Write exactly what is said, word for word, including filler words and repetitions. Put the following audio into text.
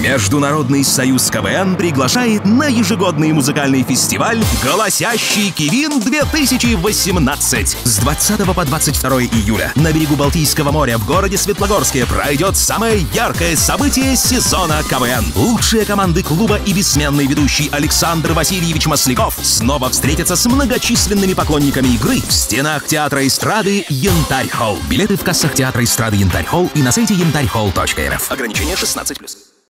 Международный союз КВН приглашает на ежегодный музыкальный фестиваль «Голосящий Кивин-две тысячи восемнадцать». С двадцатого по двадцать второе июля на берегу Балтийского моря в городе Светлогорске пройдет самое яркое событие сезона КВН. Лучшие команды клуба и бессменный ведущий Александр Васильевич Масляков снова встретятся с многочисленными поклонниками игры в стенах театра эстрады «Янтарь Холл». Билеты в кассах театра эстрады «Янтарь Холл» и на сайте янтарь холл точка эр эф. Ограничение шестнадцать плюс.